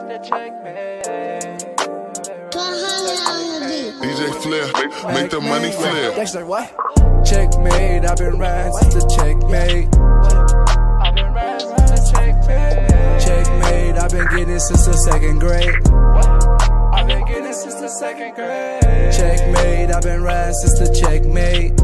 DJ Flipp, make the money flip. Dexter, what? Checkmate, I've been riding since the checkmate. Checkmate, I've been getting since the second grade. Checkmate, I've been riding since the checkmate.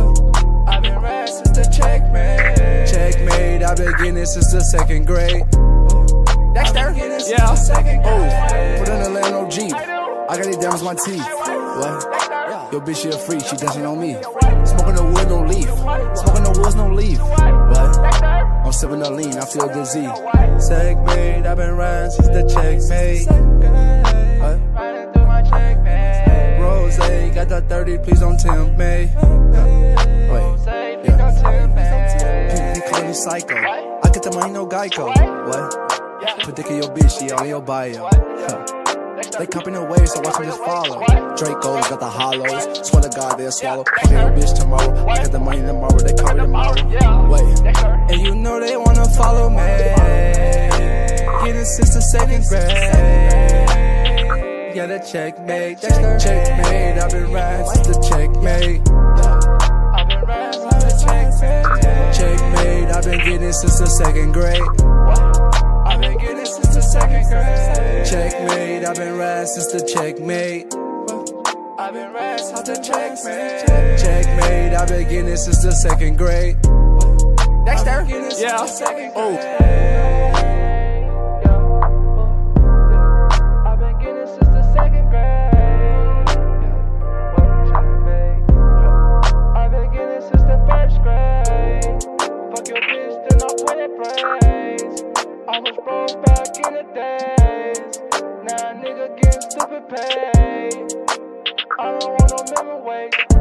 Checkmate, I've been getting it since the second grade. Dexter, yeah. Oh, put in the land on Jeep. I got these diamonds on my teeth. What? Yo, bitch, she a freak, she dancing on me. Smoking the wood, no leaf. Smoking the woods, no leaf. What? I'm sipping the lean, I feel dizzy. Checkmate, I've been riding since the checkmate. What? Rose, got the 30, please don't tempt me. Wait, yeah. People call me psycho. I get the money, no Geico. What? Predicting your bitch, she on your bio. They copying the waves, so watch me just follow. Draco's got the hollows. Swear to God, they'll swallow. Fucking your bitch tomorrow. I get the money tomorrow, they call me tomorrow. Wait, and you know they wanna follow me. Getting since the second grade. Yeah, the checkmate. Checkmate, I've been riding since the checkmate. Checkmate, I've been getting since the second grade. Checkmate, I've been riding since the checkmate. Checkmate, I've been getting it since the second grade. Dexter, yeah. Oh. I was broke back in the days. Now a nigga getting stupid paid. I don't want no minimum wage.